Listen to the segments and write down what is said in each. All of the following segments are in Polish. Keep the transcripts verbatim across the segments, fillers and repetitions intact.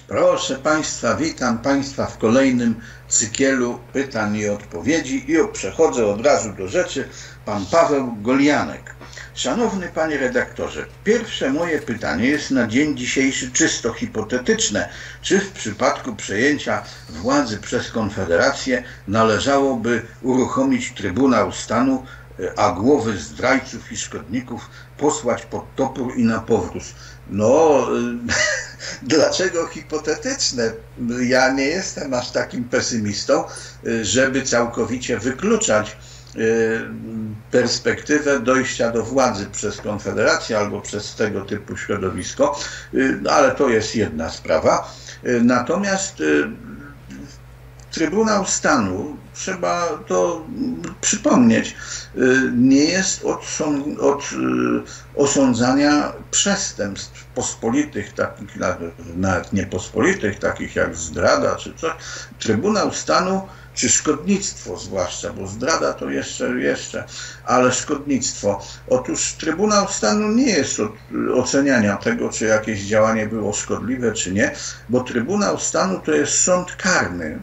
Proszę Państwa, witam Państwa w kolejnym cykielu pytań i odpowiedzi i przechodzę od razu do rzeczy. Pan Paweł Golianek. Szanowny Panie Redaktorze, pierwsze moje pytanie jest na dzień dzisiejszy czysto hipotetyczne. Czy w przypadku przejęcia władzy przez Konfederację należałoby uruchomić Trybunał Stanu, a głowy zdrajców i szkodników posłać pod topór i na powróz? No, dlaczego hipotetyczne? Ja nie jestem aż takim pesymistą, żeby całkowicie wykluczać perspektywę dojścia do władzy przez Konfederację albo przez tego typu środowisko, ale to jest jedna sprawa. Natomiast Trybunał Stanu, trzeba to przypomnieć, nie jest od, od osądzania przestępstw pospolitych, takich nawet niepospolitych, takich jak zdrada czy coś. Trybunał Stanu, czy szkodnictwo zwłaszcza, bo zdrada to jeszcze, jeszcze, ale szkodnictwo. Otóż Trybunał Stanu nie jest od oceniania tego, czy jakieś działanie było szkodliwe, czy nie, bo Trybunał Stanu to jest sąd karny,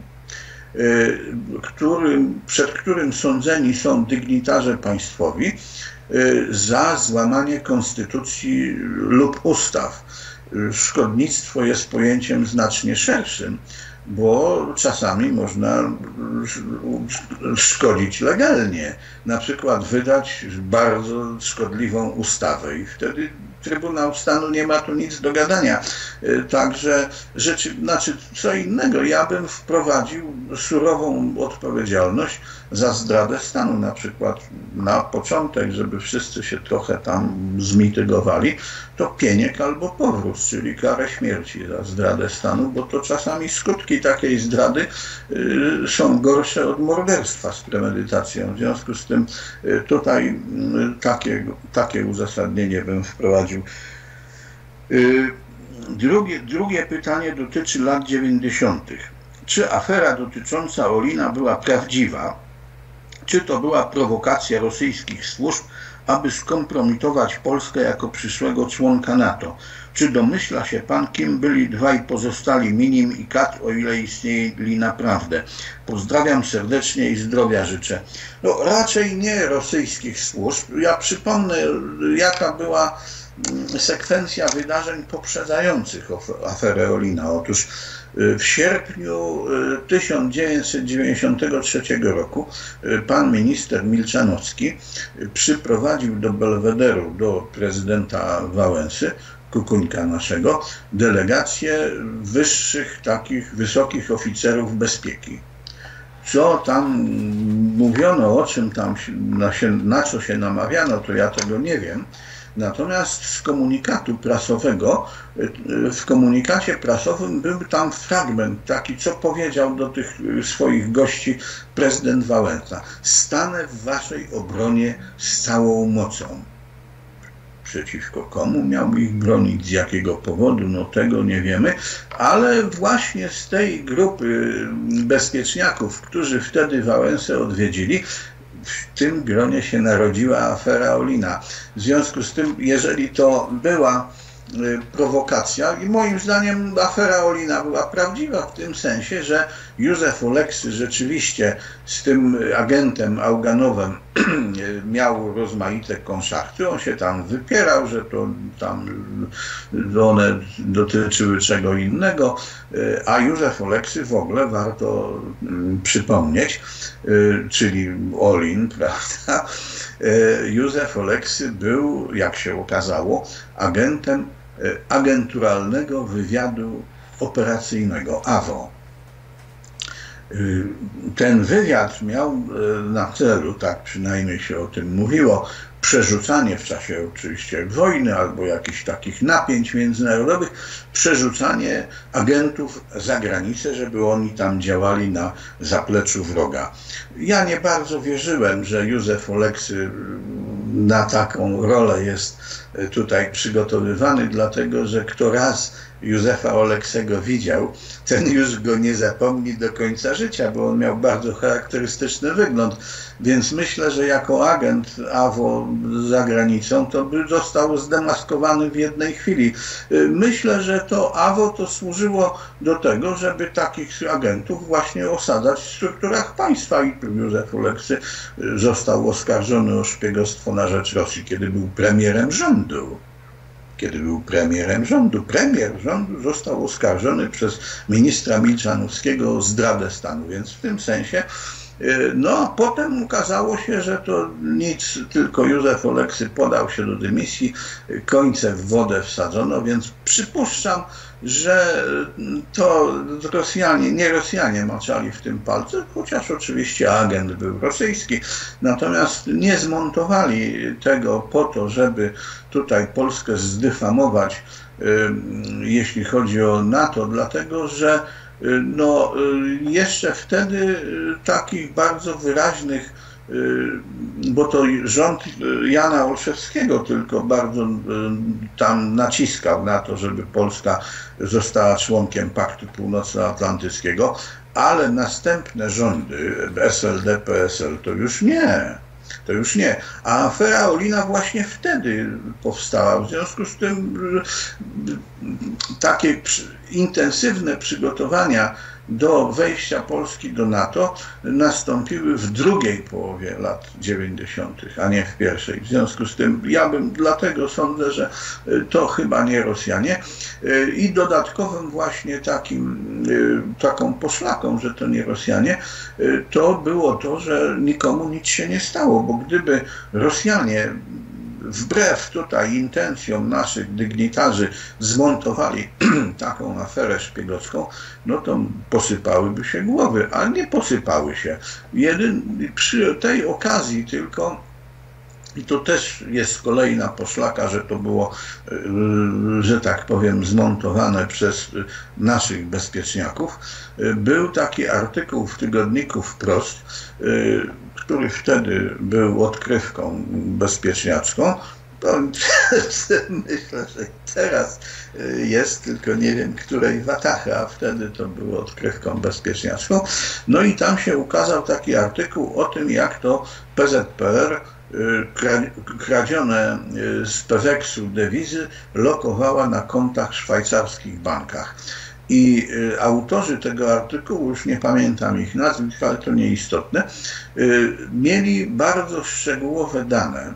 Którym, przed którym sądzeni są dygnitarze państwowi za złamanie konstytucji lub ustaw. Szkodnictwo jest pojęciem znacznie szerszym, bo czasami można szkodzić legalnie, na przykład wydać bardzo szkodliwą ustawę i wtedy Trybunał Stanu nie ma tu nic do gadania. Także rzeczy, znaczy co innego, ja bym wprowadził surową odpowiedzialność za zdradę stanu, na przykład na początek, żeby wszyscy się trochę tam zmitygowali, to pieniek albo powrót, czyli karę śmierci za zdradę stanu, bo to czasami skutki takiej zdrady y, są gorsze od morderstwa z premedytacją. W związku z tym y, tutaj y, takie, takie uzasadnienie bym wprowadził. Y, drugie, drugie pytanie dotyczy lat dziewięćdziesiątych. Czy afera dotycząca Olina była prawdziwa? Czy to była prowokacja rosyjskich służb, aby skompromitować Polskę jako przyszłego członka NATO? Czy domyśla się Pan, kim byli dwaj pozostali Minim i Kat, o ile istnieli naprawdę? Pozdrawiam serdecznie i zdrowia życzę. No raczej nie rosyjskich służb. Ja przypomnę, jaka była sekwencja wydarzeń poprzedzających aferę Olina. Otóż w sierpniu tysiąc dziewięćset dziewięćdziesiątego trzeciego roku pan minister Milczanowski przyprowadził do Belwederu, do prezydenta Wałęsy, Kukuńka naszego, delegację wyższych, takich wysokich oficerów bezpieki. Co tam mówiono, o czym tam na, się, na co się namawiano, to ja tego nie wiem. Natomiast z komunikatu prasowego, w komunikacie prasowym był tam fragment taki, co powiedział do tych swoich gości prezydent Wałęsa. Stanę w waszej obronie z całą mocą. Przeciwko komu miał ich bronić, z jakiego powodu, no tego nie wiemy, ale właśnie z tej grupy bezpieczniaków, którzy wtedy Wałęsę odwiedzili, w tym gronie się narodziła afera Olina. W związku z tym, jeżeli to była prowokacja, i moim zdaniem afera Olina była prawdziwa w tym sensie, że Józef Oleksy rzeczywiście z tym agentem Auganowem miał rozmaite konszachty. On się tam wypierał, że to tam one dotyczyły czego innego, a Józef Oleksy w ogóle warto przypomnieć, czyli Olin, prawda? Józef Oleksy był, jak się okazało, agentem agenturalnego wywiadu operacyjnego A W O. Ten wywiad miał na celu, tak przynajmniej się o tym mówiło, przerzucanie w czasie oczywiście wojny albo jakichś takich napięć międzynarodowych, przerzucanie agentów za granicę, żeby oni tam działali na zapleczu wroga. Ja nie bardzo wierzyłem, że Józef Oleksy na taką rolę jest tutaj przygotowywany, dlatego że kto raz Józefa Oleksego widział, ten już go nie zapomni do końca życia, bo on miał bardzo charakterystyczny wygląd. Więc myślę, że jako agent A W O za granicą, to by został zdemaskowany w jednej chwili. Myślę, że to A W O to służyło do tego, żeby takich agentów właśnie osadzać w strukturach państwa i tu Józef Oleksy został oskarżony o szpiegostwo na rzecz Rosji, kiedy był premierem rządu. Kiedy był premierem rządu. Premier rządu został oskarżony przez ministra Milczanowskiego o zdradę stanu, więc w tym sensie no, a potem okazało się, że to nic, tylko Józef Oleksy podał się do dymisji, końce w wodę wsadzono, więc przypuszczam, że to Rosjanie, nie Rosjanie maczali w tym palce, chociaż oczywiście agent był rosyjski, natomiast nie zmontowali tego po to, żeby tutaj Polskę zdyfamować, jeśli chodzi o NATO, dlatego że no, jeszcze wtedy takich bardzo wyraźnych, bo to rząd Jana Olszewskiego tylko bardzo tam naciskał na to, żeby Polska została członkiem Paktu Północnoatlantyckiego, ale następne rządy S L D, P S L to już nie. To już nie. A afera Olina właśnie wtedy powstała. W związku z tym takie intensywne przygotowania do wejścia Polski do NATO nastąpiły w drugiej połowie lat dziewięćdziesiątych, a nie w pierwszej. W związku z tym ja bym dlatego sądzę, że to chyba nie Rosjanie. I dodatkowym właśnie takim, taką poszlaką, że to nie Rosjanie, to było to, że nikomu nic się nie stało, bo gdyby Rosjanie wbrew tutaj intencjom naszych dygnitarzy zmontowali taką aferę szpiegowską, no to posypałyby się głowy, ale nie posypały się. Jedyn, przy tej okazji tylko, i to też jest kolejna poszlaka, że to było, że tak powiem, zmontowane przez naszych bezpieczniaków, był taki artykuł w tygodniku Wprost, który wtedy był odkrywką bezpieczniacką. To myślę, że teraz jest, tylko nie wiem, której watachy, a wtedy to było odkrywką bezpieczniacką. No i tam się ukazał taki artykuł o tym, jak to P Z P R kradzione z Peweksu dewizy lokowała na kontach w szwajcarskich bankach. I autorzy tego artykułu, już nie pamiętam ich nazwisk, ale to nieistotne, mieli bardzo szczegółowe dane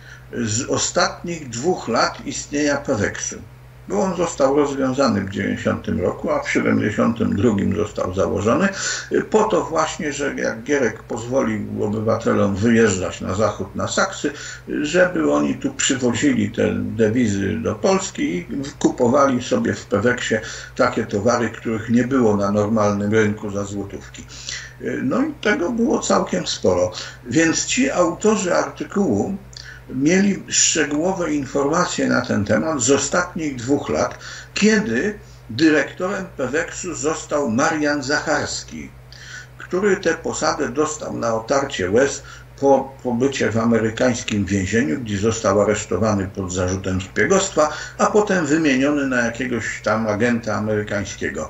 z ostatnich dwóch lat istnienia Peweksu. Bo on został rozwiązany w dziewięćdziesiątym roku, a w siedemdziesiątym drugim został założony, po to właśnie, że jak Gierek pozwolił obywatelom wyjeżdżać na zachód, na Saksy, żeby oni tu przywozili te dewizy do Polski i kupowali sobie w Peweksie takie towary, których nie było na normalnym rynku za złotówki. No i tego było całkiem sporo. Więc ci autorzy artykułu mieli szczegółowe informacje na ten temat z ostatnich dwóch lat, kiedy dyrektorem Peweksu został Marian Zacharski, który tę posadę dostał na otarcie łez po pobycie w amerykańskim więzieniu, gdzie został aresztowany pod zarzutem szpiegostwa, a potem wymieniony na jakiegoś tam agenta amerykańskiego.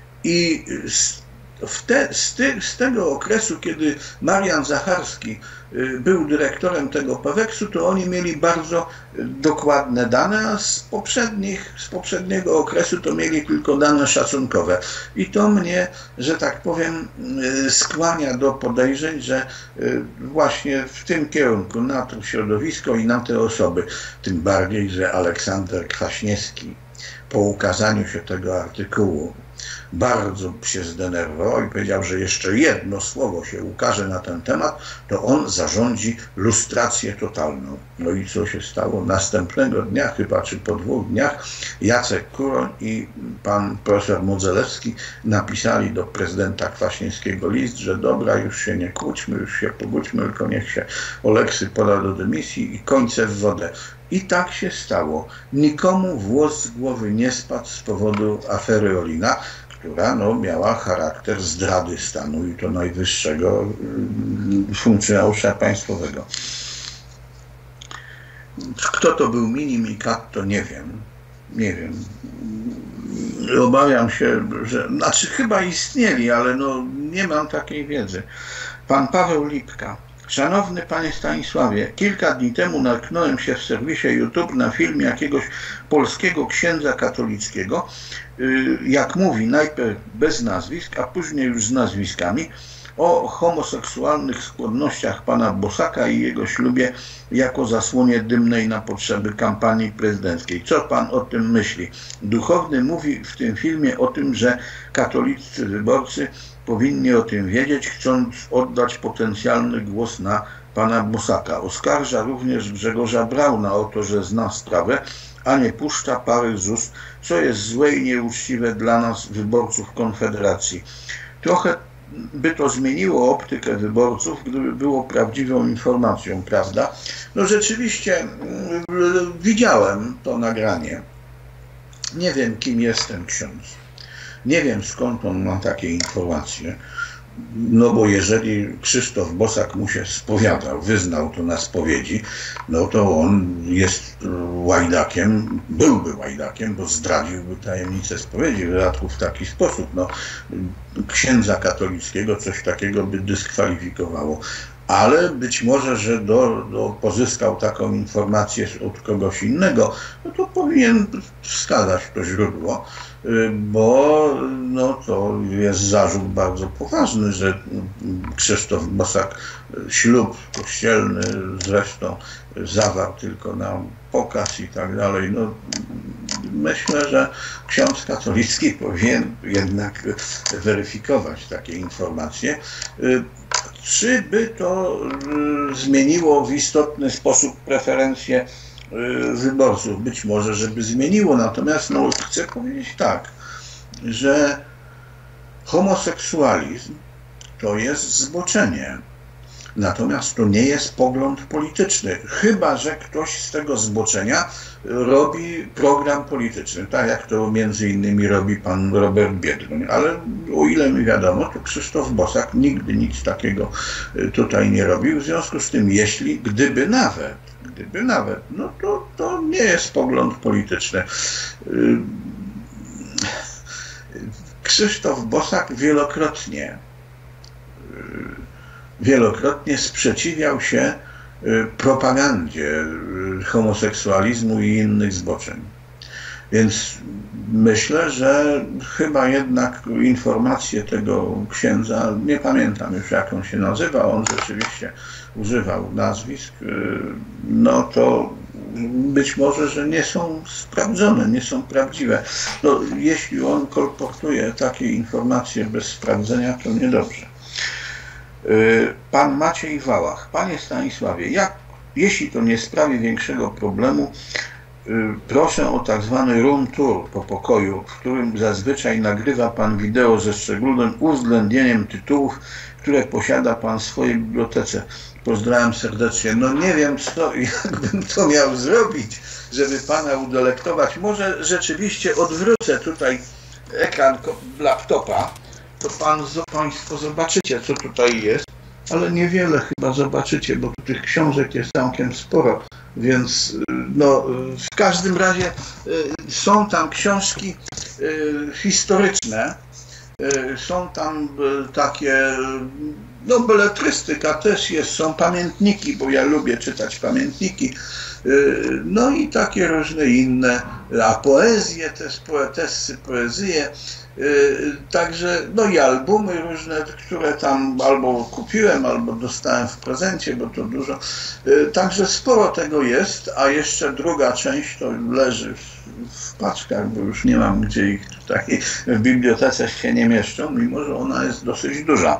I z W te, z, ty, z tego okresu, kiedy Marian Zacharski był dyrektorem tego Peweksu, to oni mieli bardzo dokładne dane, a z, poprzednich, z poprzedniego okresu to mieli tylko dane szacunkowe. I to mnie, że tak powiem, skłania do podejrzeń, że właśnie w tym kierunku, na to środowisko i na te osoby, tym bardziej, że Aleksander Kwaśniewski po ukazaniu się tego artykułu bardzo się zdenerwował i powiedział, że jeszcze jedno słowo się ukaże na ten temat, to on zarządzi lustrację totalną. No i co się stało? Następnego dnia, chyba czy po dwóch dniach, Jacek Kuroń i pan profesor Modzelewski napisali do prezydenta Kwaśniewskiego list, że dobra, już się nie kłóćmy, już się pogódźmy, tylko niech się Oleksy poda do dymisji i końce w wodę. I tak się stało. Nikomu włos z głowy nie spadł z powodu afery Olina, która no, miała charakter zdrady stanu i to najwyższego funkcjonariusza państwowego. Kto to był Mini-Mikat, to nie wiem. Nie wiem. Obawiam się, że... Znaczy chyba istnieli, ale no, nie mam takiej wiedzy. Pan Paweł Lipka. Szanowny panie Stanisławie, kilka dni temu natknąłem się w serwisie YouTube na film jakiegoś polskiego księdza katolickiego, jak mówi, najpierw bez nazwisk, a później już z nazwiskami, o homoseksualnych skłonnościach pana Bosaka i jego ślubie jako zasłonie dymnej na potrzeby kampanii prezydenckiej. Co pan o tym myśli? Duchowny mówi w tym filmie o tym, że katoliccy wyborcy powinni o tym wiedzieć, chcąc oddać potencjalny głos na pana Bosaka. Oskarża również Grzegorza Brauna o to, że zna sprawę, a nie puszcza pary z ust, co jest złe i nieuczciwe dla nas, wyborców Konfederacji. Trochę by to zmieniło optykę wyborców, gdyby było prawdziwą informacją, prawda? No rzeczywiście widziałem to nagranie. Nie wiem, kim jest ten ksiądz. Nie wiem, skąd on ma takie informacje. No bo jeżeli Krzysztof Bosak mu się spowiadał, wyznał to na spowiedzi, no to on jest łajdakiem, byłby łajdakiem, bo zdradziłby tajemnicę spowiedzi, w dodatku w taki sposób. No, księdza katolickiego coś takiego by dyskwalifikowało. Ale być może, że do, do pozyskał taką informację od kogoś innego, no to powinien wskazać to źródło, bo no, to jest zarzut bardzo poważny, że Krzysztof Bosak ślub kościelny zresztą zawarł tylko na pokaz i tak dalej. No, myślę, że ksiądz katolicki powinien jednak weryfikować takie informacje. Czy by to zmieniło w istotny sposób preferencje wyborców? Być może, żeby zmieniło, natomiast no, chcę powiedzieć tak, że homoseksualizm to jest zboczenie. Natomiast to nie jest pogląd polityczny, chyba że ktoś z tego zboczenia robi program polityczny, tak jak to między innymi robi pan Robert Biedroń. Ale o ile mi wiadomo, to Krzysztof Bosak nigdy nic takiego tutaj nie robił. W związku z tym, jeśli, gdyby nawet, gdyby nawet, no to, to nie jest pogląd polityczny. Krzysztof Bosak wielokrotnie wielokrotnie sprzeciwiał się propagandzie homoseksualizmu i innych zboczeń. Więc myślę, że chyba jednak informacje tego księdza, nie pamiętam już jak on się nazywa, on rzeczywiście używał nazwisk, no to być może, że nie są sprawdzone, nie są prawdziwe. No, jeśli on kolportuje takie informacje bez sprawdzenia, to niedobrze. Pan Maciej Wałach. Panie Stanisławie, jak, jeśli to nie sprawi większego problemu, proszę o tak zwany room tour po pokoju, w którym zazwyczaj nagrywa pan wideo ze szczególnym uwzględnieniem tytułów, które posiada pan w swojej bibliotece. Pozdrawiam serdecznie. No nie wiem, co, jakbym to miał zrobić, żeby pana udelektować. Może rzeczywiście odwrócę tutaj ekran laptopa, to pan, państwo zobaczycie, co tutaj jest, ale niewiele chyba zobaczycie, bo tu tych książek jest całkiem sporo, więc no, w każdym razie są tam książki historyczne, są tam takie, no beletrystyka też jest, są pamiętniki, bo ja lubię czytać pamiętniki, no i takie różne inne, a poezje też, poetessy, poezje, także, no i albumy różne, które tam albo kupiłem, albo dostałem w prezencie, bo to dużo. Także sporo tego jest, a jeszcze druga część to leży w, w paczkach, bo już nie mam gdzie ich tutaj w bibliotece się nie mieszczą, mimo że ona jest dosyć duża.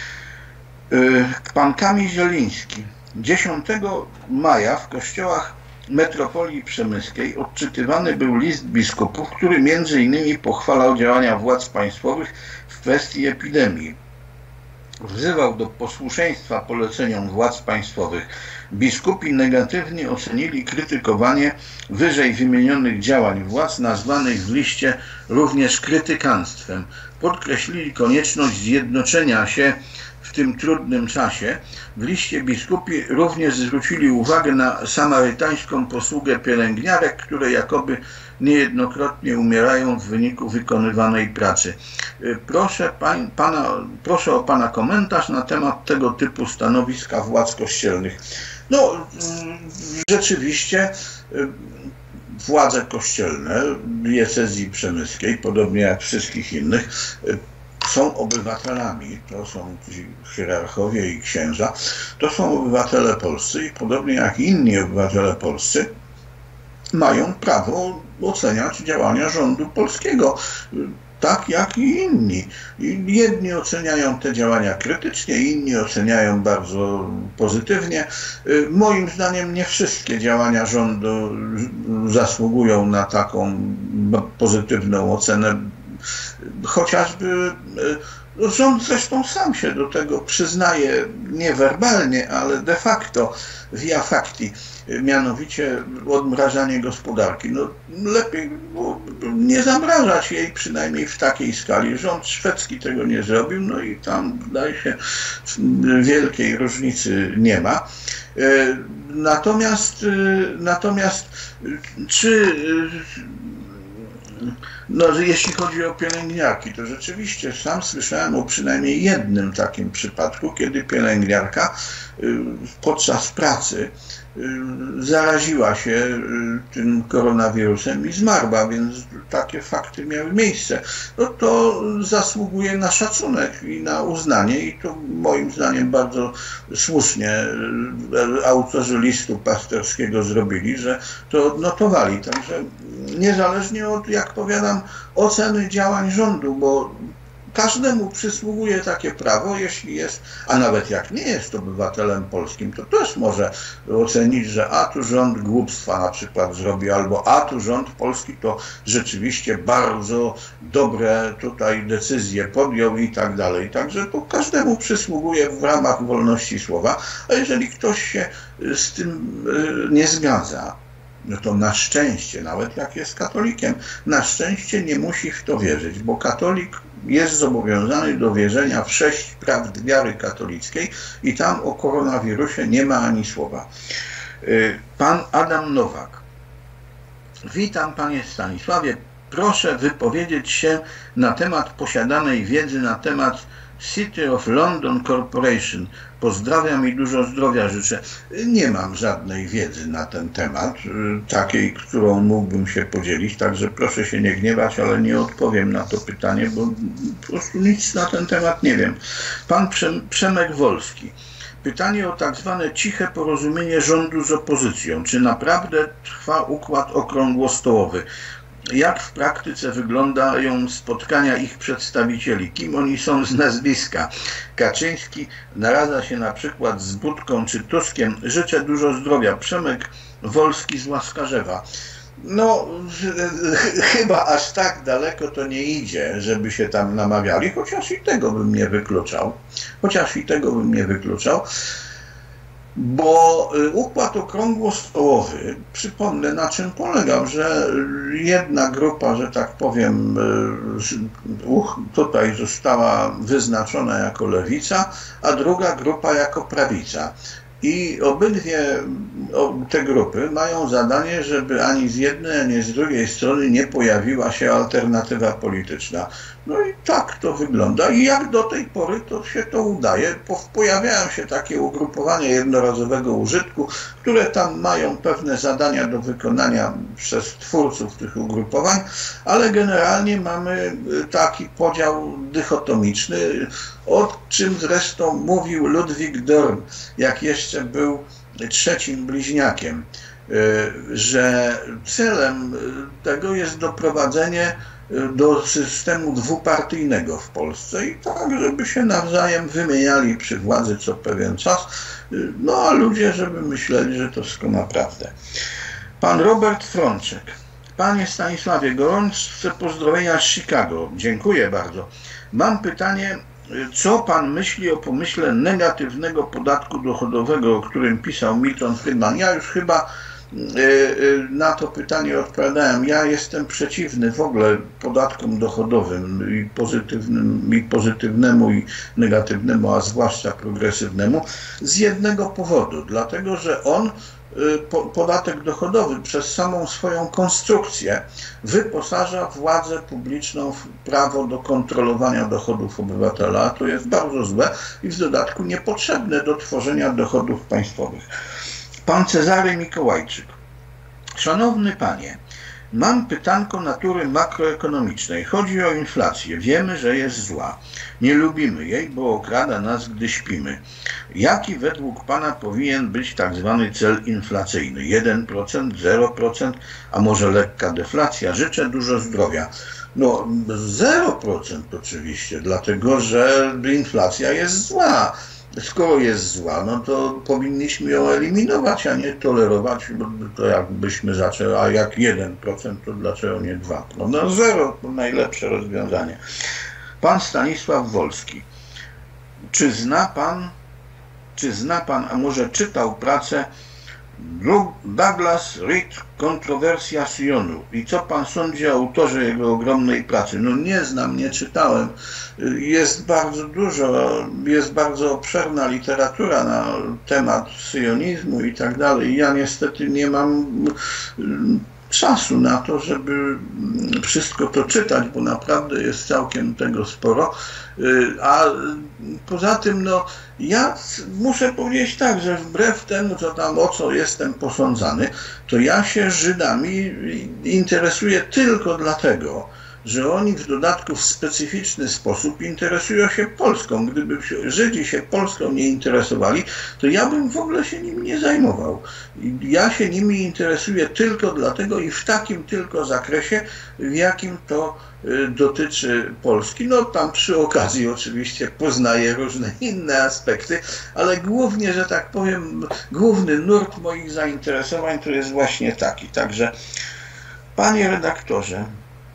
Pan Kamil Zieliński. dziesiątego maja w kościołach metropolii przemyskiej odczytywany był list biskupów, który między innymi pochwalał działania władz państwowych w kwestii epidemii. Wzywał do posłuszeństwa poleceniom władz państwowych. Biskupi negatywnie ocenili krytykowanie wyżej wymienionych działań władz, nazwanych w liście również krytykanstwem. podkreślili konieczność zjednoczenia się w tym trudnym czasie. W liście biskupi również zwrócili uwagę na samarytańską posługę pielęgniarek, które jakoby niejednokrotnie umierają w wyniku wykonywanej pracy. Proszę, pań, pana, proszę o Pana komentarz na temat tego typu stanowiska władz kościelnych. No, rzeczywiście władze kościelne diecezji przemyskiej, podobnie jak wszystkich innych, są obywatelami, to są ci hierarchowie i księża, to są obywatele polscy i podobnie jak inni obywatele polscy mają prawo oceniać działania rządu polskiego, tak jak i inni. Jedni oceniają te działania krytycznie, inni oceniają bardzo pozytywnie. Moim zdaniem nie wszystkie działania rządu zasługują na taką pozytywną ocenę. Chociażby rząd zresztą sam się do tego przyznaje niewerbalnie, ale de facto via facti, mianowicie odmrażanie gospodarki. No, lepiej nie zamrażać jej, przynajmniej w takiej skali. Rząd szwedzki tego nie zrobił, no i tam zdaje się wielkiej różnicy nie ma. Natomiast, natomiast czy No, jeśli chodzi o pielęgniarki, to rzeczywiście sam słyszałem o przynajmniej jednym takim przypadku, kiedy pielęgniarka podczas pracy zaraziła się tym koronawirusem i zmarła, więc takie fakty miały miejsce. No to zasługuje na szacunek i na uznanie i to moim zdaniem bardzo słusznie autorzy listu pasterskiego zrobili, że to odnotowali. Także niezależnie od, jak powiadam, oceny działań rządu, bo każdemu przysługuje takie prawo, jeśli jest, a nawet jak nie jest obywatelem polskim, to też może ocenić, że a tu rząd głupstwa na przykład zrobi, albo a tu rząd polski to rzeczywiście bardzo dobre tutaj decyzje podjął i tak dalej. Także to każdemu przysługuje w ramach wolności słowa, a jeżeli ktoś się z tym nie zgadza, no to na szczęście, nawet jak jest katolikiem, na szczęście nie musi w to wierzyć, bo katolik jest zobowiązany do wierzenia w sześć prawd wiary katolickiej i tam o koronawirusie nie ma ani słowa. Pan Adam Nowak. Witam Panie Stanisławie. Proszę wypowiedzieć się na temat posiadanej wiedzy na temat City of London Corporation. Pozdrawiam i dużo zdrowia życzę. Nie mam żadnej wiedzy na ten temat, takiej, którą mógłbym się podzielić, także proszę się nie gniewać, ale nie odpowiem na to pytanie, bo po prostu nic na ten temat nie wiem. Pan Przemek Wolski. Pytanie o tak zwane ciche porozumienie rządu z opozycją. Czy naprawdę trwa układ okrągłostołowy? Jak w praktyce wyglądają spotkania ich przedstawicieli? Kim oni są z nazwiska? Kaczyński naradza się na przykład z Budką czy Tuskiem. Życzę dużo zdrowia. Przemek Wolski z Łaskarzewa. No, chyba aż tak daleko to nie idzie, żeby się tam namawiali, chociaż i tego bym nie wykluczał. Chociaż i tego bym nie wykluczał. Bo układ okrągłostołowy, przypomnę na czym polegał, że jedna grupa, że tak powiem, tutaj została wyznaczona jako lewica, a druga grupa jako prawica. I obydwie te grupy mają zadanie, żeby ani z jednej, ani z drugiej strony nie pojawiła się alternatywa polityczna. No i tak to wygląda i jak do tej pory to się to udaje. Pojawiają się takie ugrupowania jednorazowego użytku, które tam mają pewne zadania do wykonania przez twórców tych ugrupowań, ale generalnie mamy taki podział dychotomiczny, o czym zresztą mówił Ludwik Dorn, jak jeszcze był trzecim bliźniakiem, że celem tego jest doprowadzenie do systemu dwupartyjnego w Polsce i tak, żeby się nawzajem wymieniali przy władzy co pewien czas, no a ludzie, żeby myśleli, że to wszystko naprawdę. Pan Robert Frączek. Panie Stanisławie, gorące pozdrowienia z Chicago. Dziękuję bardzo. Mam pytanie, co Pan myśli o pomyśle negatywnego podatku dochodowego, o którym pisał Milton Friedman? Ja już chyba na to pytanie odpowiadałem. Ja jestem przeciwny w ogóle podatkom dochodowym i pozytywnym, i pozytywnemu, i negatywnemu, a zwłaszcza progresywnemu, z jednego powodu. Dlatego, że on, podatek dochodowy, przez samą swoją konstrukcję wyposaża władzę publiczną w prawo do kontrolowania dochodów obywatela, a to jest bardzo złe i w dodatku niepotrzebne do tworzenia dochodów państwowych. Pan Cezary Mikołajczyk. Szanowny panie, mam pytanko natury makroekonomicznej. Chodzi o inflację. Wiemy, że jest zła. Nie lubimy jej, bo okrada nas, gdy śpimy. Jaki według pana powinien być tak zwany cel inflacyjny? jeden procent, zero procent, a może lekka deflacja? Życzę dużo zdrowia. No, zero procent oczywiście, dlatego że inflacja jest zła. Skoro jest zła, no to powinniśmy ją eliminować, a nie tolerować, bo to jakbyśmy zaczęli, a jak jeden procent, to dlaczego nie dwa procent? No, no zero to najlepsze rozwiązanie. Pan Stanisław Wolski. Czy zna pan, czy zna pan, a może czytał pracę Douglas Reed, Kontrowersja Syjonu? I co pan sądzi o autorze jego ogromnej pracy? No nie znam, nie czytałem. Jest bardzo dużo, jest bardzo obszerna literatura na temat syjonizmu i tak dalej. Ja niestety nie mam czasu na to, żeby wszystko to czytać, bo naprawdę jest całkiem tego sporo. A poza tym, no, ja muszę powiedzieć tak, że wbrew temu, co tam, o co jestem posądzany, to ja się Żydami interesuję tylko dlatego, że oni w dodatku w specyficzny sposób interesują się Polską. Gdyby Żydzi się Polską nie interesowali, to ja bym w ogóle się nim nie zajmował. Ja się nimi interesuję tylko dlatego i w takim tylko zakresie, w jakim to dotyczy Polski. No tam przy okazji oczywiście poznaję różne inne aspekty, ale głównie, że tak powiem, główny nurt moich zainteresowań to jest właśnie taki. Także, panie redaktorze,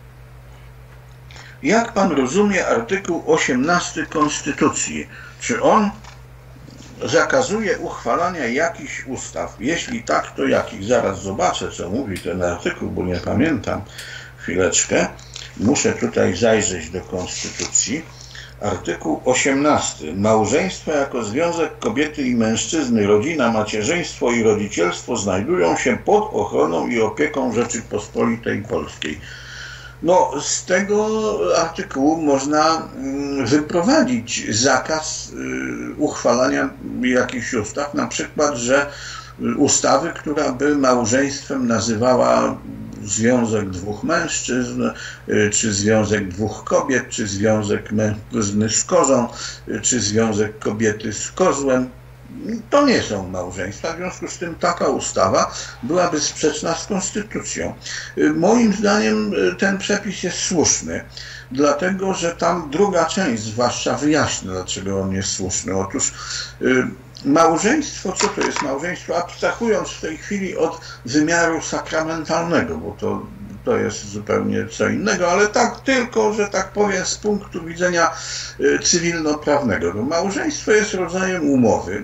jak pan rozumie artykuł osiemnasty Konstytucji? Czy on zakazuje uchwalania jakichś ustaw? Jeśli tak, to jakich? Zaraz zobaczę, co mówi ten artykuł, bo nie pamiętam. Chwileczkę. Muszę tutaj zajrzeć do Konstytucji. Artykuł osiemnasty. Małżeństwo jako związek kobiety i mężczyzny, rodzina, macierzyństwo i rodzicielstwo znajdują się pod ochroną i opieką Rzeczypospolitej Polskiej. No, z tego artykułu można wyprowadzić zakaz uchwalania jakichś ustaw, na przykład, że ustawy, która by małżeństwem nazywała związek dwóch mężczyzn, czy związek dwóch kobiet, czy związek mężczyzny z kozą, czy związek kobiety z kozłem. To nie są małżeństwa, w związku z tym taka ustawa byłaby sprzeczna z konstytucją. Moim zdaniem ten przepis jest słuszny, dlatego że tam druga część zwłaszcza wyjaśnia, dlaczego on jest słuszny. Otóż małżeństwo, co to jest małżeństwo? Abstrahując w tej chwili od wymiaru sakramentalnego, bo to, to jest zupełnie co innego, ale tak tylko, że tak powiem, z punktu widzenia cywilnoprawnego. Bo małżeństwo jest rodzajem umowy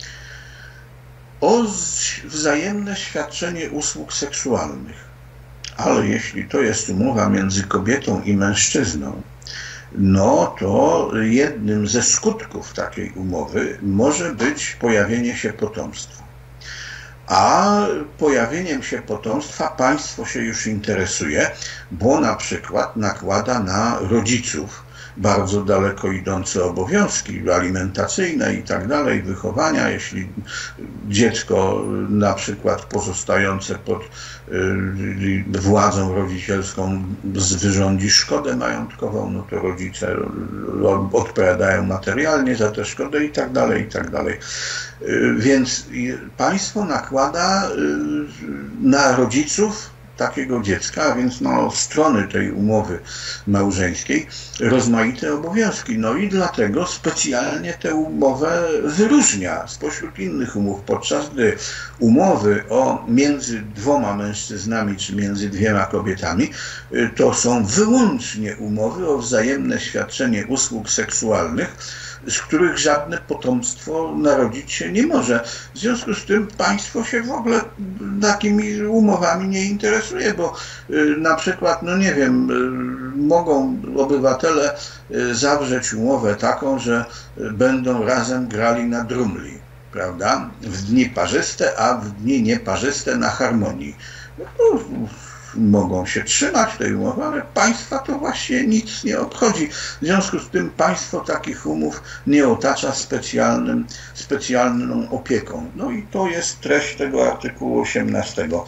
o wzajemne świadczenie usług seksualnych. Ale jeśli to jest umowa między kobietą i mężczyzną, no to jednym ze skutków takiej umowy może być pojawienie się potomstwa. A pojawieniem się potomstwa państwo się już interesuje, bo na przykład nakłada na rodziców bardzo daleko idące obowiązki alimentacyjne i tak dalej, wychowania, jeśli dziecko na przykład pozostające pod y, władzą rodzicielską wyrządzi szkodę majątkową, no to rodzice odpowiadają materialnie za tę szkodę i tak dalej, i tak dalej. Y, więc państwo nakłada y, na rodziców takiego dziecka, a więc no, strony tej umowy małżeńskiej, rozmaite obowiązki. No i dlatego specjalnie tę umowę wyróżnia spośród innych umów, podczas gdy umowy o między dwoma mężczyznami czy między dwiema kobietami to są wyłącznie umowy o wzajemne świadczenie usług seksualnych, z których żadne potomstwo narodzić się nie może. W związku z tym państwo się w ogóle takimi umowami nie interesuje, bo na przykład, no nie wiem, mogą obywatele zawrzeć umowę taką, że będą razem grali na drumli, prawda? W dni parzyste, a w dni nieparzyste na harmonii. No to mogą się trzymać tej umowy, ale państwa to właśnie nic nie obchodzi. W związku z tym państwo takich umów nie otacza specjalnym, specjalną opieką. No i to jest treść tego artykułu osiemnastego.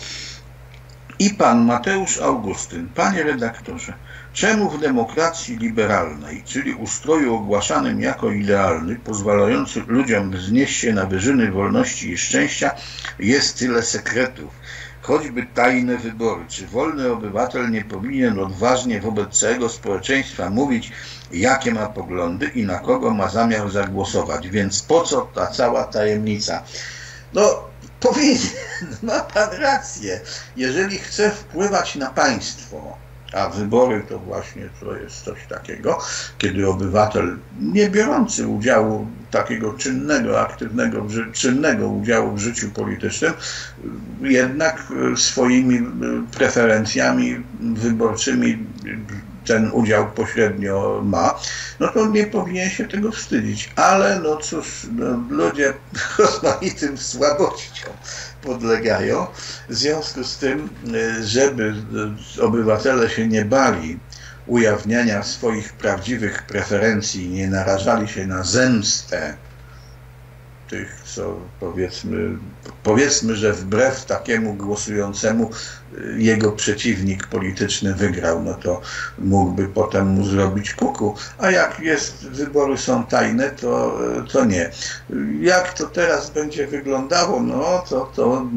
I pan Mateusz Augustyn, panie redaktorze, czemu w demokracji liberalnej, czyli ustroju ogłaszanym jako idealny, pozwalający ludziom wznieść się na wyżyny wolności i szczęścia, jest tyle sekretów? Choćby tajne wybory. Czy wolny obywatel nie powinien odważnie wobec całego społeczeństwa mówić, jakie ma poglądy i na kogo ma zamiar zagłosować? Więc po co ta cała tajemnica? No, powinien, ma pan rację. Jeżeli chce wpływać na państwo, a wybory to właśnie to jest coś takiego, kiedy obywatel nie biorący udziału takiego czynnego, aktywnego, czynnego udziału w życiu politycznym, jednak swoimi preferencjami wyborczymi ten udział pośrednio ma, no to nie powinien się tego wstydzić. Ale no cóż, no, ludzie rozmaitym słabościom podlegają. W związku z tym, żeby obywatele się nie bali ujawniania swoich prawdziwych preferencji, nie narażali się na zemstę tych, co powiedzmy, powiedzmy, że wbrew takiemu głosującemu jego przeciwnik polityczny wygrał, no to mógłby potem mu zrobić kuku. A jak jest, wybory są tajne, to, to nie. Jak to teraz będzie wyglądało? No to, to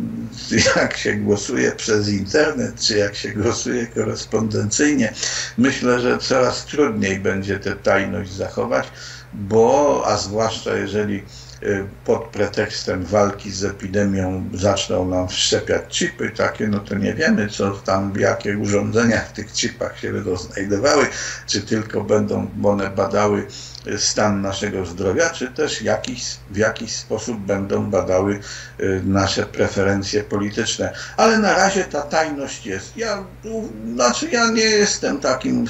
jak się głosuje przez internet, czy jak się głosuje korespondencyjnie, myślę, że coraz trudniej będzie tę tajność zachować, bo, a zwłaszcza jeżeli pod pretekstem walki z epidemią zaczną nam wszczepiać chipy takie, no to nie wiemy, co tam, jakie urządzenia w tych chipach się będą znajdowały, czy tylko będą one badały stan naszego zdrowia, czy też jakiś, w jakiś sposób będą badały nasze preferencje polityczne. Ale na razie ta tajność jest. Ja, znaczy ja nie jestem takim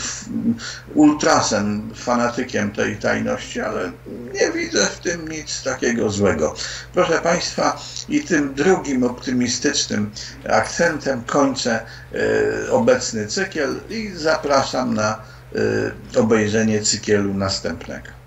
ultrasem, fanatykiem tej tajności, ale nie widzę w tym nic takiego złego. Proszę Państwa, i tym drugim optymistycznym akcentem kończę e, obecny cykl i zapraszam na obejrzenie cyklu następnego.